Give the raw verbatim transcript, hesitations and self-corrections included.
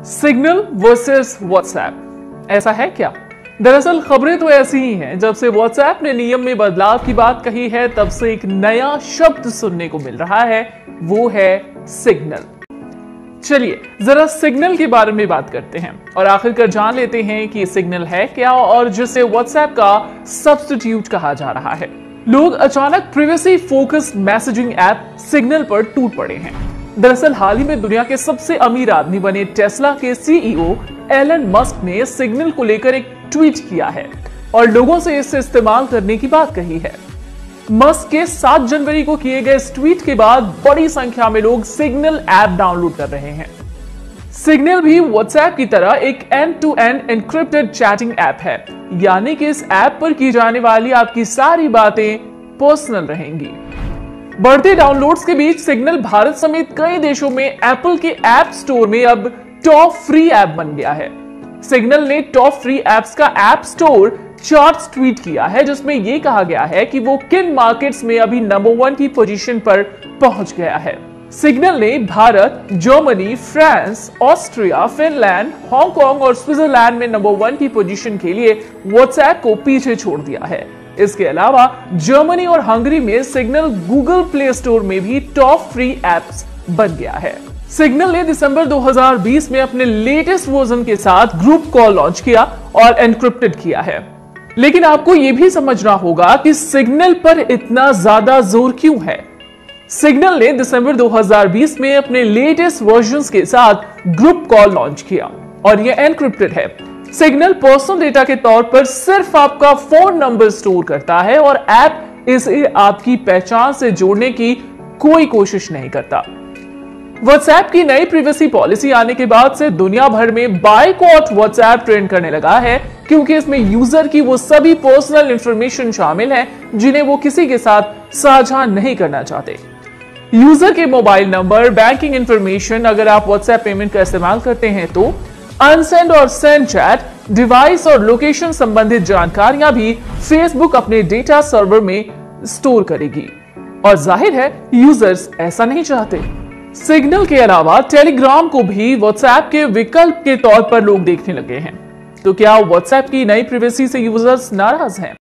Signal versus WhatsApp, ऐसा है क्या? दरअसल खबरें तो ऐसी ही हैं। जब से व्हाट्सएप ने नियम में बदलाव की बात कही है, तब से एक नया शब्द सुनने को मिल रहा है, वो है सिग्नल। चलिए जरा सिग्नल के बारे में बात करते हैं और आखिरकार जान लेते हैं कि सिग्नल है क्या और जिसे व्हाट्सएप का सब्स्टिट्यूट कहा जा रहा है। लोग अचानक privacy focused messaging app Signal पर टूट पड़े हैं। दरअसल हाल ही में दुनिया के सबसे अमीर आदमी बने टेस्ला के सीईओ एलन मस्क ने सिग्नल को लेकर एक ट्वीट किया है और लोगों से इसे इस्तेमाल करने की बात कही है। मस्क के सात जनवरी को किए गए इस ट्वीट के बाद बड़ी संख्या में लोग सिग्नल ऐप डाउनलोड कर रहे हैं। सिग्नल भी व्हाट्सएप की तरह एक end to end encrypted chatting app है, यानी कि इस ऐप पर की जाने वाली आपकी सारी बातें पर्सनल रहेंगी। बढ़ते डाउनलोड्स के बीच सिग्नल भारत समेत कई देशों में एप्पल के ऐप स्टोर में अब टॉप फ्री ऐप बन गया है। सिग्नल ने टॉप फ्री ऐप्स का ऐप स्टोर चार्ट्स ट्वीट किया है, जिसमें यह कहा गया है कि वो किन मार्केट्स में अभी नंबर वन की पोजीशन पर पहुंच गया है। सिग्नल ने Bharat, Germany, France, Austria, Finland, Hong Kong और स्विट्जरलैंड में नंबर वन की पोजीशन के लिए व्हाट्सएप को पीछे छोड़ दिया है। इसके अलावा जर्मनी और हंगरी में सिग्नल गूगल प्ले स्टोर में भी टॉप फ्री ऐप्स बन गया है। सिग्नल ने दिसंबर दो हज़ार बीस में अपने लेटेस्ट वर्जन के साथ ग्रुप कॉल लॉन्च किया और एन्क्रिप्टेड किया है। लेकिन आपको यह भी समझना होगा कि सिग्नल पर इतना ज्यादा जोर क्यों है। सिग्नल ने दिसंबर दो हज़ार बीस में अपने लेटेस्ट वर्जन्स के साथ ग्रुप कॉल लॉन्च किया और यह एन्क्रिप्टेड है। सिग्नल पर्सनल डेटा के तौर पर सिर्फ आपका फोन नंबर स्टोर करता है और ऐप इसे आपकी पहचान से जोड़ने की कोई कोशिश नहीं करता। व्हाट्सएप की नई प्राइवेसी पॉलिसी आने के बाद से दुनिया भर में बायकॉट व्हाट्सएप ट्रेंड करने लगा है, क्योंकि इसमें यूजर की वो सभी पर्सनल इंफॉर्मेशन शामिल है जिन्हें वो किसी के साथ साझा नहीं करना चाहते। यूजर के मोबाइल नंबर, बैंकिंग इंफॉर्मेशन, अगर आप व्हाट्सएप पेमेंट का इस्तेमाल करते हैं तो अनसेंड और सेंड चैट, डिवाइस और लोकेशन संबंधित जानकारियां भी फेसबुक अपने डेटा सर्वर में स्टोर करेगी और जाहिर है यूजर्स ऐसा नहीं चाहते। सिग्नल के अलावा टेलीग्राम को भी व्हाट्सएप के विकल्प के तौर पर लोग देखने लगे हैं। तो क्या व्हाट्सएप की नई प्राइवेसी से यूजर्स नाराज हैं?